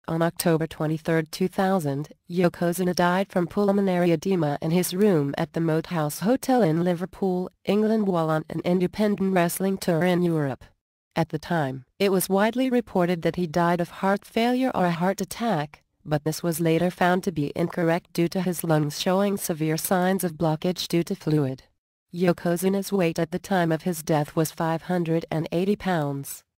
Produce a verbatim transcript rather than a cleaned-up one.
On October twenty-third, two thousand, Yokozuna died from pulmonary edema in his room at the Moat House Hotel in Liverpool, England while on an independent wrestling tour in Europe. At the time, it was widely reported that he died of heart failure or a heart attack, but this was later found to be incorrect due to his lungs showing severe signs of blockage due to fluid. Yokozuna's weight at the time of his death was five hundred eighty pounds.